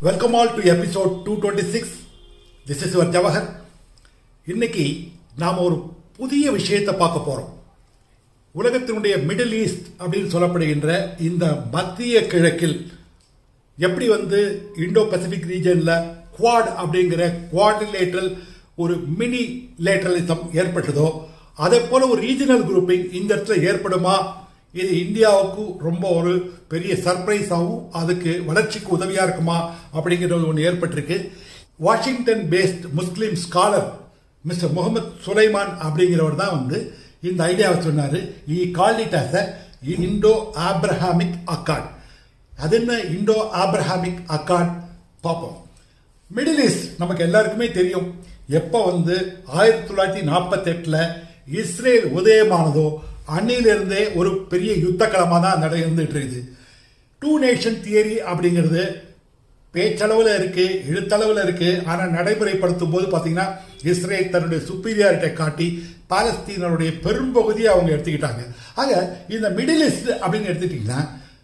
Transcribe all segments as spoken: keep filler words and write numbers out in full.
Welcome all to episode two twenty-six. This is your Jawahar. இன்னைக்கு நாம் ஒரு புதிய விஷயத்தை பார்க்க போறோம். உலகத்தினுடைய மிடில் ஈஸ்ட் அப்படின்னு சொல்லப்படுகின்ற இந்த மத்திய கிழக்கில் எப்படி வந்து இந்தோ பசிபிக் ரீஜன்ல குவாட் அப்படிங்கிற குவாட்ரிலேட்டரல் ஒரு மினி லேட்டரலிசம் ஏற்பட்டதோ அதே போல ஒரு ரீஜனல் குரூப்பிங் இந்த இடத்துல ஏற்படுமா? இது இந்தியாவுக்கு ரொம்ப ஒரு பெரிய சர்ப்ரைஸ் ஆகும், அதுக்கு வளர்ச்சிக்கு உதவியா இருக்குமா அப்படிங்கிறது ஒன்று ஏற்பட்டிருக்கு. Washington based Muslim scholar mister Mohammed Sulaiman அப்படிங்கிறவர் தான் வந்து இந்த ஐடியாவை சொன்னார். He called it as a Indo Abrahamic Accord. அது என்ன இண்டோ ஆப்ரஹாமிக் அக்கார்ட் பார்ப்போம். மிடில் ஈஸ்ட் நமக்கு எல்லாருக்குமே தெரியும். எப்போ வந்து ஆயிரத்தி தொள்ளாயிரத்தி நாற்பத்தி எட்டுல இஸ்ரேல் உதயமானதோ அன்னையிலிருந்தே ஒரு பெரிய யுத்த களமாக தான் நடந்துட்டு இருக்குது. டூ நேஷன் தியரி அப்படிங்கிறது பேச்சளவில் இருக்கு, எழுத்தளவில் இருக்கு. ஆனால் நடைமுறைப்படுத்தும் போது பார்த்தீங்கன்னா இஸ்ரேல் தன்னுடைய சுப்பீரியாரிட்டை காட்டி பாலஸ்தீனருடைய பெரும்பகுதியை அவங்க எடுத்துக்கிட்டாங்க. ஆக இந்த மிடில் ஈஸ்ட் அப்படின்னு எடுத்துக்கிட்டீங்கன்னா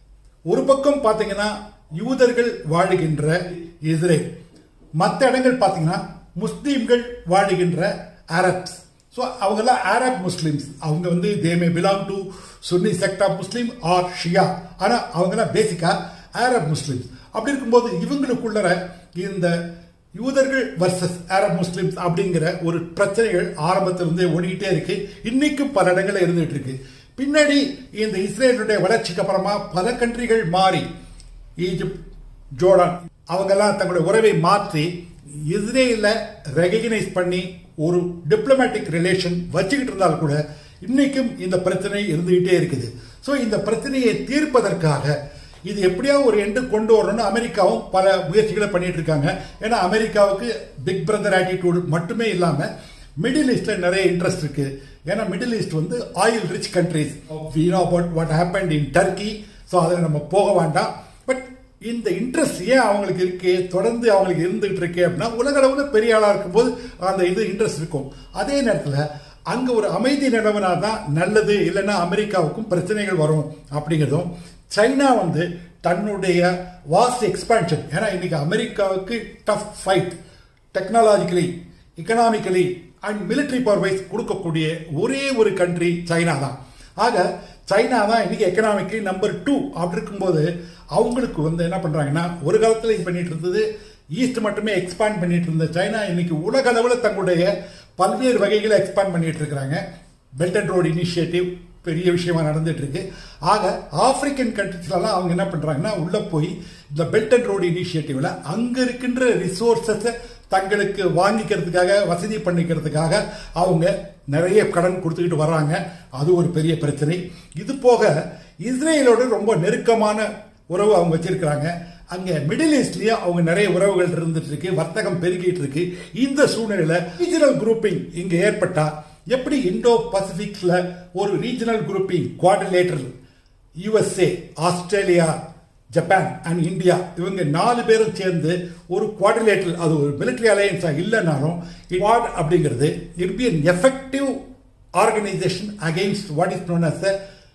ஒரு பக்கம் பார்த்தீங்கன்னா யூதர்கள் வாழுகின்ற இஸ்ரேல், மற்ற இடங்கள் பார்த்தீங்கன்னா முஸ்லீம்கள் வாழுகின்ற அரப்ஸ். ஸோ அவங்கெல்லாம் அரப் முஸ்லிம்ஸ். அவங்க வந்து they may belong to Sunni sect of Muslim or Shia, ஆனால் அவங்கெல்லாம் பேசிக்கா அரப் முஸ்லிம்ஸ். அப்படி இருக்கும்போது இவங்களுக்குள்ள இந்த யூதர்கள் வர்சஸ் அரப் முஸ்லிம்ஸ் அப்படிங்கிற ஒரு பிரச்சனைகள் ஆரம்பத்திலிருந்தே ஓடிக்கிட்டே இருக்கு. இன்னைக்கும் பல இடங்களில் இருந்துட்டு இருக்கு. பின்னாடி இந்த இஸ்ரேலுடைய வளர்ச்சிக்கு அப்புறமா பல கண்ட்ரிகள் மாறி ஈஜிப்ட், ஜோர்டான் அவங்கெல்லாம் தங்களுடைய உறவை மாற்றி இஸ்ரேலை ரெகக்னைஸ் பண்ணி ஒரு டிப்ளமேட்டிக் ரிலேஷன் வச்சுக்கிட்டு இருந்தால் கூட இன்னைக்கும் இந்த பிரச்சனை இருந்துகிட்டே இருக்குது. ஸோ இந்த பிரச்சனையை தீர்ப்பதற்காக இது எப்படியா ஒரு எண்டு கொண்டு வரணும்னு அமெரிக்காவும் பல முயற்சிகளை பண்ணிட்டு இருக்காங்க. ஏன்னா அமெரிக்காவுக்கு பிக் பிரதர் ஆட்டிடியூட் மட்டுமே இல்லாமல் மிடில் ஈஸ்ட்ல நிறைய இன்ட்ரெஸ்ட் இருக்கு. ஏன்னா மிடில் ஈஸ்ட் வந்து oil rich countries. We know about what happened in Turkey. So அதில் நம்ம போக வேண்டாம். பட் இந்த இன்ட்ரெஸ்ட் ஏன் அவங்களுக்கு இருக்கு, தொடர்ந்து அவங்களுக்கு இருந்துகிட்டு இருக்கு அப்படின்னா உலக அளவில் பெரிய ஆளாக இருக்கும்போது அந்த இது இன்ட்ரெஸ்ட் இருக்கும். அதே நேரத்தில் அங்கே ஒரு அமைதி நிலவனா தான் நல்லது, இல்லைன்னா அமெரிக்காவுக்கும் பிரச்சனைகள் வரும் அப்படிங்கிறதும். சைனா வந்து தன்னுடைய வாஸ்ட் எக்ஸ்பான்ஷன், ஏன்னா இன்னைக்கு அமெரிக்காவுக்கு tough fight technologically, economically and military power wise கொடுக்கக்கூடிய ஒரே ஒரு கண்ட்ரி சைனா தான். ஆக சைனா தான் இன்னைக்கு எக்கனாமிக்கலி நம்பர் டூ. அப்படி இருக்கும்போது அவங்களுக்கு வந்து என்ன பண்றாங்கன்னா, ஒரு காலத்தில் இது பண்ணிட்டு இருந்தது ஈஸ்ட் மட்டுமே எக்ஸ்பாண்ட் பண்ணிட்டு இருந்த சைனா இன்னைக்கு உலக அளவில் தங்களுடைய பல்வேறு வகைகளை எக்ஸ்பாண்ட் பண்ணிட்டு இருக்கிறாங்க. பெல்ட் அண்ட் ரோடு இனிஷியேட்டிவ் பெரிய விஷயமா நடந்துட்டு இருக்கு. ஆக ஆப்பிரிக்கன் கண்ட்ரிஸ்லாம் அவங்க என்ன பண்றாங்கன்னா உள்ள போய் இந்த பெல்ட் அண்ட் ரோடு இனிஷியேட்டிவ்ல அங்க இருக்கின்ற ரிசோர்சஸை தங்களுக்கு வாங்கிக்கிறதுக்காக, வசதி பண்ணிக்கிறதுக்காக அவங்க நிறைய கடன் கொடுத்துக்கிட்டு வர்றாங்க. அது ஒரு பெரிய பிரச்சனை. இது போக இஸ்ரேலோட ரொம்ப நெருக்கமான உறவு அவங்க வச்சிருக்கிறாங்க. அங்க மிடில் ஈஸ்ட்லயே அவங்க நிறைய உறவுகள் இருந்துட்டு இருக்கு, வர்த்தகம் பெருகிட்டு இருக்கு. இந்த சூழ்நிலையில ரீஜனல் குரூப்பிங் இங்க ஏற்பட்டா எப்படி இண்டோ பசிபிக்ல ஒரு regional grouping quadrilateral USA, Australia, Japan and India இவங்க நாலு பேரும் சேர்ந்து ஒரு குவாட்ரிலேட்டரல், அது ஒரு மிலிட்டரி அலையன்ஸா இல்லைனாலும் குவாட் அப்படிங்கிறது it be an effective organization against what is known as a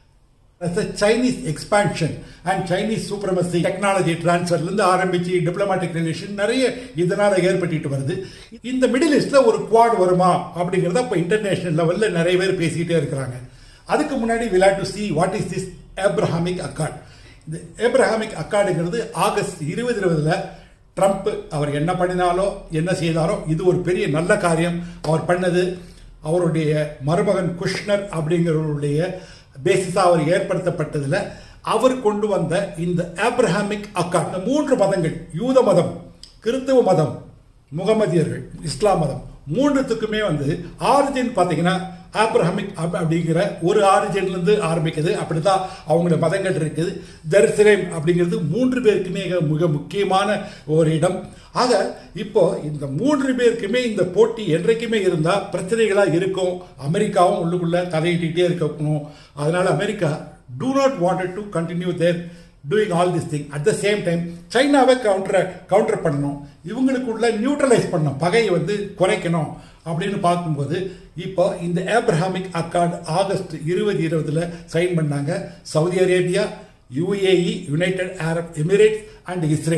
as a Chinese expansion and Chinese supremacy, technology transfer இருந்து ஆரம்பிச்சு டிப்ளமேட்டிக் ரிலேஷன் நிறைய இதனால ஏற்பட்டு வருது. இந்த மிடில் ஈஸ்ட்ல ஒரு குவாட் வருமா அப்படிங்கறத இப்ப இன்டர்நேஷனல் லெவல்ல நிறைய பேர் பேசிக்கிட்டே இருக்கிறாங்க. அதுக்கு முன்னாடி we have to see what is this Abrahamic Accord. இந்த ஏப்ரஹாமிக் அக்கார்டுங்கிறது ஆகஸ்ட் இருபது இருபதுல ட்ரம்ப் அவர் என்ன பண்ணினாலோ என்ன செய்தாரோ இது ஒரு பெரிய நல்ல காரியம் அவர் பண்ணது. அவருடைய மருமகன் குஷ்னர் அப்படிங்கிறவருடைய பேசிஸா அவர் ஏற்படுத்தப்பட்டதுல அவர் கொண்டு வந்த இந்த ஆப்ரஹாமிக் அக்கார்ட், இந்த மூன்று மதங்கள், யூத மதம், கிறிஸ்தவ மதம், முகமதியர்கள், இஸ்லாம் மதம், மூன்றுத்துக்குமே வந்து ஆரிஜின் பார்த்தீங்கன்னா ஆப்ரஹாமிக் அப்படிங்கிற ஒரு ஆரிஜின்ல இருந்து ஆரம்பிக்குது. அப்படிதான் அவங்களோட மதங்கள் இருக்குது. ஜெருசலேம் அப்படிங்கிறது மூன்று பேருக்குமே மிக முக்கியமான ஒரு இடம். ஆக இப்போ இந்த மூன்று பேருக்குமே இந்த போட்டி என்றைக்குமே இருந்தா பிரச்சனைகளா இருக்கும். அமெரிக்காவும் உள்ளுக்குள்ள தலையிட்டே இருக்கணும். அதனால America do not wanted to continue their doing all this thing. At the same time சைனாவை கவுண்டர் கவுண்டர் பண்ணணும், இவங்களுக்குள்ள நியூட்ரலைஸ் பண்ணணும், பகையை வந்து குறைக்கணும் அப்படின்னு பார்க்கும்போது இப்போ இந்த ஆப்ரஹாமிக் அக்கார்டு ஆகஸ்ட் இருபது இருபதுல சைன் பண்ணாங்க. Saudi Arabia, UAE, United Arab Emirates and Israel.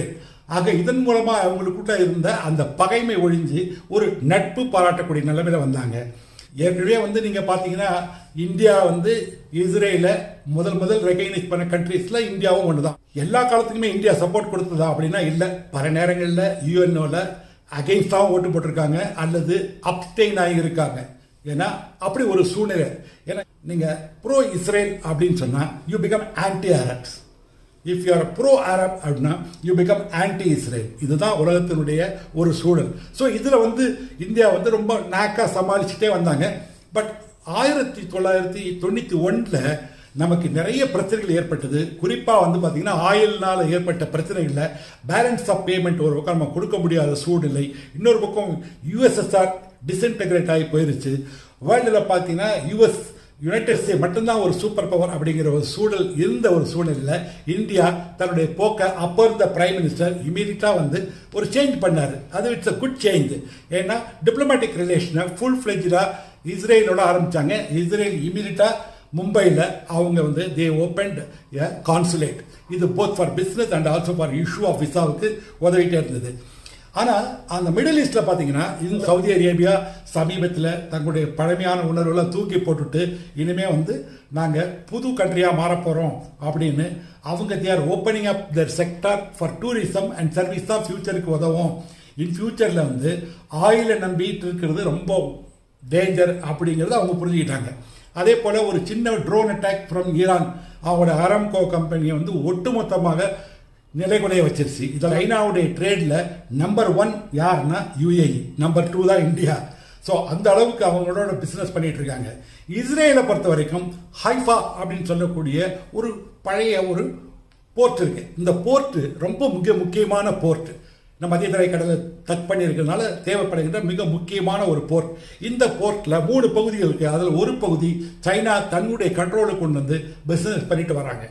ஆக இதன் மூலமாக அவங்களுக்குள்ள இருந்த அந்த பகைமை ஒழிஞ்சு ஒரு நட்பு பாராட்டக்கூடிய நிலைமையில வந்தாங்க. ஏற்கனவே வந்து நீங்கள் பார்த்தீங்கன்னா இந்தியா வந்து இஸ்ரேலை முதல் முதல் ரெகக்னைஸ் பண்ண கண்ட்ரீஸில் இந்தியாவும் ஒன்று தான். எல்லா காலத்துக்குமே இந்தியா சப்போர்ட் கொடுத்ததா அப்படின்னா இல்லை. பல நேரங்களில் யூஎன்ஓவில் அகெயின்ஸ்டாகவும் ஓட்டு போட்டிருக்காங்க அல்லது அப்டெயின் ஆகி இருக்காங்க. ஏன்னா அப்படி ஒரு சூழ்நிலை. ஏன்னா நீங்கள் ப்ரோ இஸ்ரேல் அப்படின்னு சொன்னால் you become anti Arabs. If you are pro Arab அப்படின்னா யூ பிகம் ஆன்டி இஸ்ரேல். இதுதான் உலகத்தினுடைய ஒரு சூழல். ஸோ இதில் வந்து இந்தியா வந்து ரொம்ப நாக்காக சமாளிச்சுட்டே வந்தாங்க. பட் ஆயிரத்தி தொள்ளாயிரத்தி தொண்ணூற்றி ஒன்றில் நமக்கு நிறைய பிரச்சனைகள் ஏற்பட்டது. குறிப்பாக வந்து பார்த்தீங்கன்னா ஆயில்னால் ஏற்பட்ட பிரச்சனைகளில் பேலன்ஸ் ஆஃப் பேமெண்ட் ஒரு பக்கம் நம்ம கொடுக்க முடியாத சூழ்நிலை, இன்னொரு பக்கம் யூஎஸ்எஸ்ஆர் டிஸ்இன்டெகிரேட் ஆகி போயிருச்சு. வேர்ல்டில் பார்த்தீங்கன்னா யூஎஸ் யுனைடெட் ஸ்டேட்ஸ் மட்டும்தான் ஒரு சூப்பர் பவர் அப்படிங்கிற ஒரு சூழல் இருந்த ஒரு சூழ்நிலையில் இந்தியா தன்னுடைய போக்கை அப்போ இருந்த பிரைம் மினிஸ்டர் இமீடியட்டாக வந்து ஒரு சேஞ்ச் பண்ணார். அது இட்ஸ் அ குட் சேஞ்ச். ஏன்னா டிப்ளமேட்டிக் ரிலேஷனை ஃபுல் ஃப்ளெஜ்டாக இஸ்ரேலோட ஆரம்பித்தாங்க. இஸ்ரேல் இமீடியட்டாக மும்பையில் அவங்க வந்து தே ஓப்பன்ட் எ கான்சுலேட். இது both for business and also for issue of விசாவுக்கு உதவிட்டே இருந்தது. ஆனால் அந்த மிடில் ஈஸ்டில் பார்த்தீங்கன்னா இந்த சவுதி அரேபியா சமீபத்தில் தங்களுடைய பழமையான உணர்வுகளை தூக்கி போட்டுட்டு இனிமேல் வந்து நாங்கள் புது கண்ட்ரியாக மாறப்போகிறோம் அப்படின்னு அவங்க they are opening up their sector for tourism and service தான் ஃபியூச்சருக்கு உதவும். இன் ஃபியூச்சரில் வந்து ஆயிலை நம்பிட்டு இருக்கிறது ரொம்ப டேஞ்சர் அப்படிங்கிறத அவங்க புரிஞ்சுக்கிட்டாங்க. அதே போல் ஒரு சின்ன ட்ரோன் அட்டாக் ஃப்ரம் ஈரான் அவங்களோட அரம்கோ கம்பெனியை வந்து ஒட்டுமொத்தமாக நிலைக்குலைய வச்சிருச்சு. இதில் சைனாவுடைய ட்ரேடில் நம்பர் ஒன் யாருன்னா யூஏஇ, நம்பர் டூ தான் இந்தியா. ஸோ அந்த அளவுக்கு அவங்களோட பிஸ்னஸ் பண்ணிட்டு இருக்காங்க. இஸ்ரேலை பொறுத்த வரைக்கும் ஹைஃபா அப்படின்னு சொல்லக்கூடிய ஒரு பழைய ஒரு போர்ட் இருக்கு. இந்த போர்ட் ரொம்ப மிக முக்கியமான போர்ட். நம்ம மத்திய தரை கடலை டச் பண்ணியிருக்கிறதுனால தேவைப்படுகின்ற மிக முக்கியமான ஒரு போர்ட். இந்த போர்ட்டில் மூணு பகுதிகள் இருக்குது. அதில் ஒரு பகுதி சைனா தன்னுடைய கண்ட்ரோலுக்கு கொண்டு வந்து பிஸ்னஸ் பண்ணிட்டு வராங்க.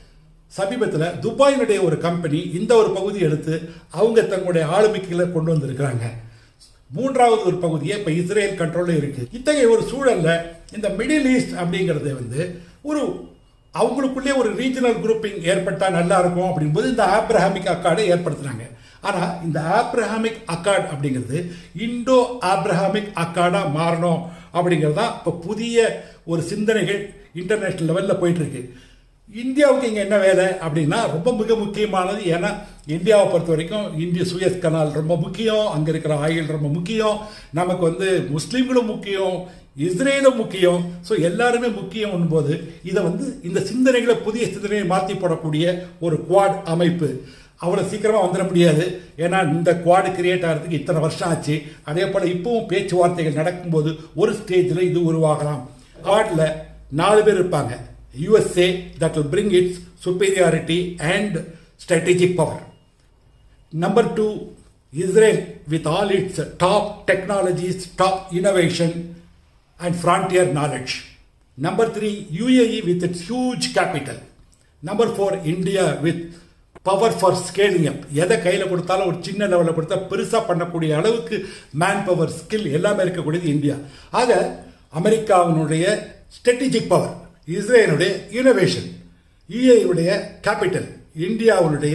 சமீபத்தில் துபாயினுடைய ஒரு கம்பெனி இந்த ஒரு பகுதியை எடுத்து அவங்க தங்களுடைய ஆளுமைகளை கொண்டு வந்திருக்கிறாங்க. மூன்றாவது ஒரு பகுதியை இப்போ இஸ்ரேல் கண்ட்ரோலில் இருக்கு. இத்தகைய ஒரு சூழல்ல இந்த மிடில் ஈஸ்ட் அப்படிங்கிறது வந்து ஒரு அவங்களுக்குள்ளே ஒரு ரீஜனல் குரூப்பிங் ஏற்பட்டால் நல்லா இருக்கும் அப்படிங்கும்போது இந்த ஆப்ரஹாமிக் அக்கார்டை ஏற்படுத்தினாங்க. ஆனால் இந்த ஆப்ரஹாமிக் அக்கார்டு அப்படிங்கிறது இண்டோ ஆப்ரஹாமிக் அக்கார்டாக மாறணும் அப்படிங்கிறது தான் இப்போ புதிய ஒரு சிந்தனைகள் இன்டர்நேஷனல் லெவலில் போயிட்டு இருக்கு. இந்தியாவுக்கு இங்கே என்ன வேலை அப்படின்னா ரொம்ப மிக முக்கியமானது. ஏன்னா இந்தியாவை பொறுத்த வரைக்கும் இந்திய சுயஸ் கனால் ரொம்ப முக்கியம், அங்கே இருக்கிற ஆயில் ரொம்ப முக்கியம், நமக்கு வந்து முஸ்லீம்களும் முக்கியம், இஸ்ரேலும் முக்கியம். ஸோ எல்லாருமே முக்கியம் போது இதை வந்து இந்த சிந்தனைகளை புதிய சிந்தனையை மாற்றி போடக்கூடிய ஒரு குவாட் அமைப்பு அவ்வளோ சீக்கிரமாக வந்துட முடியாது. ஏன்னா இந்த குவாடு கிரியேட் ஆகிறதுக்கு இத்தனை வருஷம் ஆச்சு. அதே போல் இப்பவும் பேச்சுவார்த்தைகள் நடக்கும்போது ஒரு ஸ்டேஜில் இது உருவாகலாம். குவாடில் நாலு பேர் இருப்பாங்க. U S A that will bring its superiority and strategic power. Number two, Israel with all its top technologies, top innovation and frontier knowledge. Number three, U A E with its huge capital. Number four, India with power for scaling up. எதை கையில் கொடுத்தாலும் ஒரு சின்ன லெவலில் கொடுத்தா பெருசாக பண்ணக்கூடிய அளவுக்கு மேன் பவர் ஸ்கில் எல்லாமே இருக்கக்கூடியது இந்தியா. ஆக அமெரிக்காவினுடைய ஸ்ட்ராட்டஜிக் பவர், இஸ்ரேலுடைய இனோவேஷன், யூஏஇயுடைய கேபிட்டல், இந்தியாவுடைய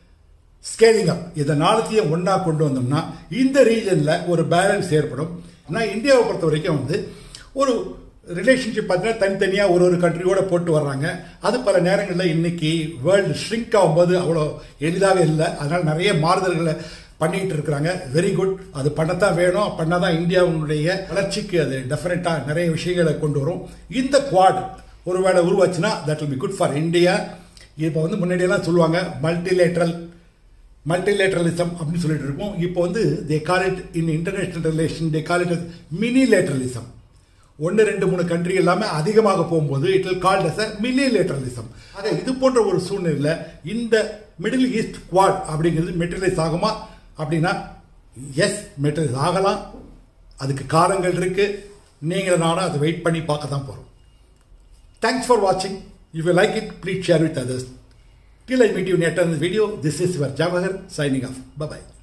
ஸ்கேலிங் அப், இதை நாளைத்தையும் ஒன்றா கொண்டு வந்தோம்னா இந்த ரீஜனில் ஒரு பேலன்ஸ் ஏற்படும். ஆனால் இந்தியாவை பொறுத்த வரைக்கும் வந்து ஒரு ரிலேஷன்ஷிப் பார்த்தீங்கன்னா தனித்தனியாக ஒரு ஒரு கண்ட்ரியோட போட்டு வர்றாங்க. அது பல நேரங்களில் இன்னைக்கு வேர்ல்டு ஷ்ரிங்க் ஆகும்போது அவ்வளோ எளிதாக இல்லை. அதனால் நிறைய மாறுதல்களை பண்ணிட்டு இருக்கிறாங்க. Very good. அது பண்ணத்தான் வேணும். பண்ணாதான் இந்தியாவுடைய வளர்ச்சிக்கு அது டெஃபினட்டாக நிறைய விஷயங்களை கொண்டு வரும். இந்த குவாட் ஒருவேளை உருவாச்சுன்னா that will be good for India. இப்போ வந்து முன்னாடியெல்லாம் சொல்லுவாங்க மல்டிலேட்ரல் மல்டிலேட்ரலிசம் அப்படின்னு சொல்லிட்டு இருக்கோம். இப்போ வந்து they call it in international relation they call it minilateralism. ஒன்று ரெண்டு மூணு கண்ட்ரி எல்லாமே அதிகமாக போகும்போது it will called as a minilateralism. ஆக இது போன்ற ஒரு சூழ்நிலையில் இந்த மிடில் ஈஸ்ட் குவாட் அப்படிங்கிறது மெட்டீரியலைஸ் ஆகுமா அப்படின்னா எஸ், மெட்டீரியலைஸ் ஆகலாம். அதுக்கு காலங்கள் இருக்கு. நீங்கள் நானும் அதை வெயிட் பண்ணி பார்க்க தான் போகிறோம். Thanks for watching. If you like it, please share with others. Till I meet you in the next video, this is your Javahar signing off. Bye-bye.